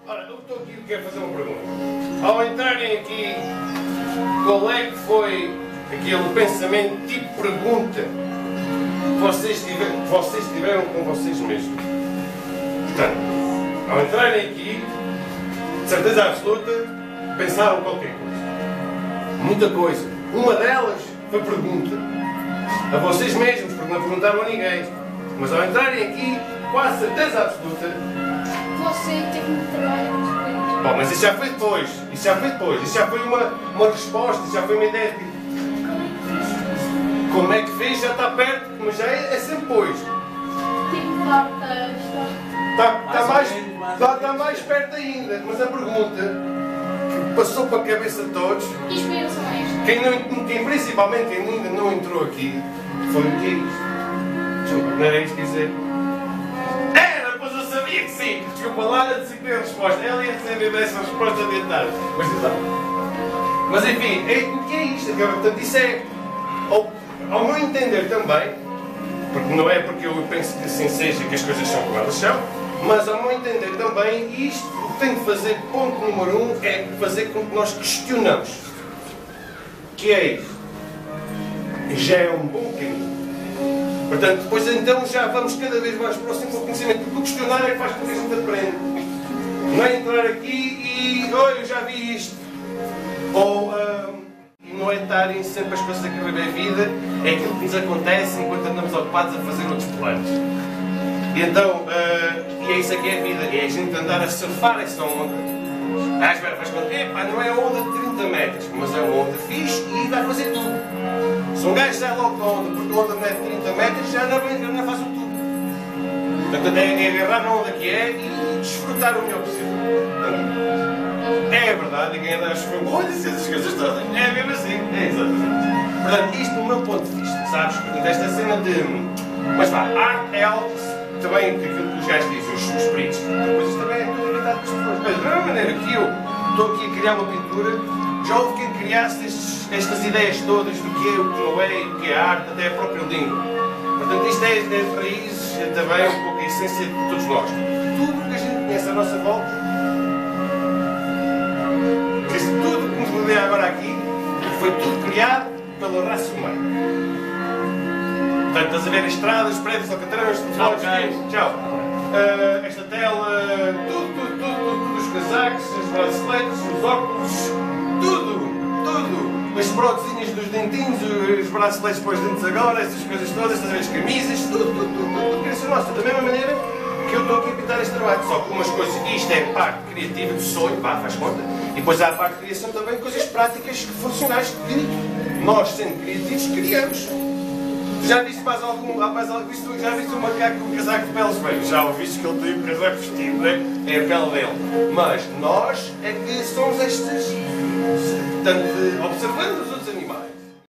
Ora, eu estou aqui e quero fazer uma pergunta. Ao entrarem aqui, qual é que foi aquele pensamento tipo pergunta que vocês tiveram com vocês mesmos? Portanto, ao entrarem aqui, de certeza absoluta, pensaram qualquer coisa. Muita coisa. Uma delas foi pergunta a vocês mesmos, porque não perguntaram a ninguém. Mas ao entrarem aqui, quase certeza absoluta. Você teve muito trabalho. Bom, mas isso já foi depois. Isso já foi uma resposta, isso já foi uma ideia. Como é que fez? Já está perto, mas já é sempre depois. Tipo, lá Está mais perto ainda. Mas a pergunta que passou para a cabeça de todos, que inspiração é esta? quem principalmente quem ainda não entrou aqui, foi o que é isto. Não era isto que dizer? Era, pois eu sabia que sim. Desculpa lá, eu decidi a resposta. Ela ia receber essa resposta adiantada. Mas não. Mas enfim, o que é isto? Portanto, isso é, ao meu entender também, porque não é porque eu penso que assim seja que as coisas são como elas são, mas ao meu entender também, isto o que tem que fazer, ponto número 1, é fazer com que nós questionamos. Que é isso? Já é um bom caminho. Portanto, depois então já vamos cada vez mais próximo do conhecimento, porque o questionar é que faz com que a gente aprenda. Não é entrar aqui e, olha, eu já vi isto. Ou, não é estarem sempre as coisas a correr bem a vida, é aquilo que nos acontece enquanto andamos ocupados a fazer outros planos. E então, e é isso que é a vida, é a gente andar a surfar essa onda. Às vezes faz conta, não é a onda de 30 metros, mas é uma onda fixe e vai fazer tudo. Se um gajo sai logo da onda, porque a onda não é de 30 metros, já não faz o tudo. Portanto, é agarrar na onda que é e desfrutar o melhor possível. É verdade, ninguém anda a esfregolhas e essas coisas todas. É mesmo assim, é exatamente. Portanto, isto do meu ponto de vista, sabes? Portanto, esta cena de. Mas vá, art helps, também aquilo que os gajos dizem, os espíritos, depois também é tudo limitado pelas pessoas. Mas da mesma maneira que eu estou aqui a criar uma pintura, já houve quem criasse estas ideias todas do que é, o que não é, o que é arte, até a própria língua. Portanto, isto é de raízes, é também um pouco a essência de todos nós. Tudo o que a gente conhece à nossa volta, tudo que nos rodeia agora aqui, foi tudo criado pela raça humana. Portanto, estás a ver as estradas, prédios, alcatrões, telefones, tchau. Esta tela, tudo, os casacos, os braceletes, os óculos, tudo. As brotezinhas dos dentinhos, os braceletes para os dentes agora, essas coisas todas, estás a ver as camisas, tudo criação nossa. Da mesma maneira que eu estou aqui a pintar este trabalho. Só que umas coisas, isto é parte criativa de sonho, faz conta, e depois há a parte de criação também, coisas práticas, funcionais, que nós, sendo criativos, criamos. Já viste mais algum, já viste um macaco com um casaco de peles? Bem, já ouviste que ele tem um casaco vestido, não é? É a pele dele. Mas nós é que somos estes, portanto, observando os outros